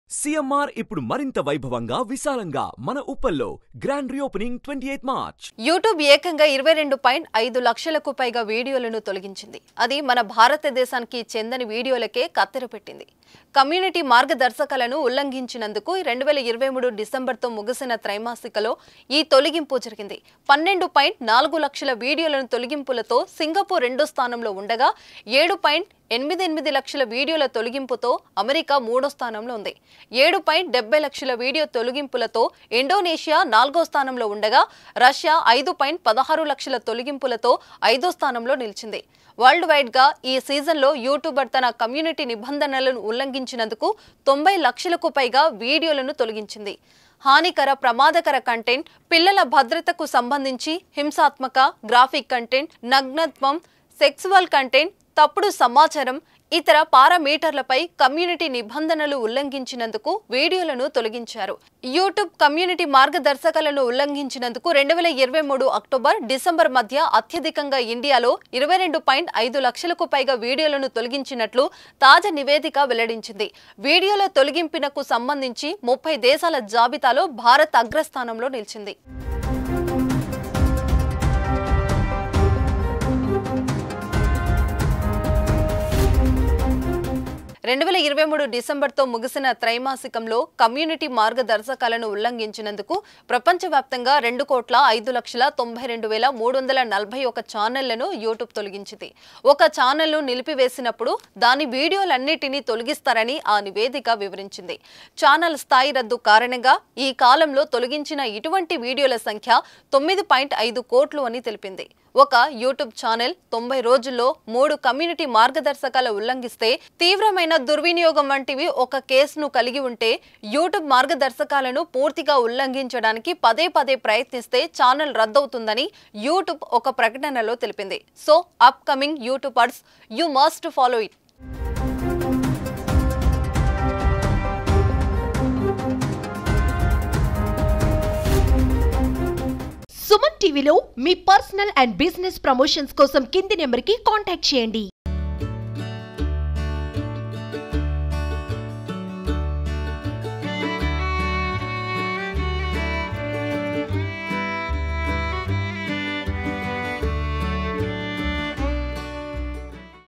CMR ఇప్పుడు మరింత వైభవంగా విశాలంగా మన ఉప్పల్లో గ్రాండ్ రీఓపెనింగ్ 28 మార్చ్. యూట్యూబ్ ఏకంగా 22.5 లక్షలకు పైగా వీడియోలను తొలగించింది. అది మన భారతదేశానికి చెందని వీడియోలకే కత్తెర పెట్టింది. కమ్యూనిటీ మార్గదర్శకాలను ఉల్లంఘించినందుకు 2023 డిసెంబర్తో ముగిసిన త్రైమాసికలో ఈ తొలగింపు జరిగింది. 12.4 లక్షల వీడియోలను తొలగింపులతో సింగపూర్ రెండో స్థానంలో ఉండగా 7.88 లక్షల వీడియోల తొలగింపుతో అమెరికా మూడో స్థానంలో ఉంది. 7.70 లక్షల వీడియో తొలగింపులతో ఇండోనేషియా నాలుగో స్థానంలో ఉండగా రష్యా 5.16 లక్షల తొలగింపులతో ఐదో స్థానంలో నిలిచింది. వరల్డ్ వైడ్ గా ఈ సీజన్లో యూట్యూబర్ తన కమ్యూనిటీ నిబంధనలను ఉల్లంఘించినందుకు 90 లక్షలకు పైగా వీడియోలను తొలగించింది. హానికర ప్రమాదకర కంటెంట్, పిల్లల భద్రతకు సంబంధించి హింసాత్మక గ్రాఫిక్ కంటెంట్, నగ్నత్వం, సెక్సువల్ కంటెంట్, తప్పుడు సమాచారం, ఇతర పారామీటర్లపై కమ్యూనిటీ నిబంధనలు ఉల్లంఘించినందుకు వీడియోలను తొలగించారు. యూట్యూబ్ కమ్యూనిటీ మార్గదర్శకాలను ఉల్లంఘించినందుకు 2023 అక్టోబర్, డిసెంబర్ మధ్య అత్యధికంగా ఇండియాలో 22.5 లక్షలకు పైగా వీడియోలను తొలగించినట్లు తాజా నివేదిక వెల్లడించింది. వీడియోల తొలగింపునకు సంబంధించి 30 దేశాల జాబితాలో భారత్ అగ్రస్థానంలో నిలిచింది. 2023 డిసెంబర్తో ముగిసిన త్రైమాసికంలో కమ్యూనిటీ మార్గదర్శకాలను ఉల్లంఘించినందుకు ప్రపంచవ్యాప్తంగా 2,92,341 ఛానళ్లను యూట్యూబ్ తొలగించింది. ఒక ఛానల్ను నిలిపివేసినప్పుడు దాని వీడియోలన్నిటినీ తొలగిస్తారని ఆ నివేదిక వివరించింది. ఛానల్ స్థాయి రద్దు కారణంగా ఈ కాలంలో తొలగించిన ఇటువంటి వీడియోల సంఖ్య 9.5 కోట్లు అని తెలిపింది. ఒక యూట్యూబ్ ఛానల్ 90 రోజుల్లో 3 కమ్యూనిటీ మార్గదర్శకాలు ఉల్లంఘిస్తే తీవ్రమైన దుర్వినియోగం వంటివి ఒక కేసును కలిగి ఉంటే యూట్యూబ్ మార్గదర్శకాలను పూర్తిగా ఉల్లంఘించడానికి పదే ప్రయత్నిస్తే ఛానల్ రద్దవుతుందని యూట్యూబ్ ఒక ప్రకటనలో తెలిపింది. So upcoming YouTubers, you must follow it. Suman టీవీలో మీ పర్సనల్ అండ్ బిజినెస్ ప్రమోషన్స్ కోసం కింది నెంబర్కి కాంటాక్ట్ చేయండి.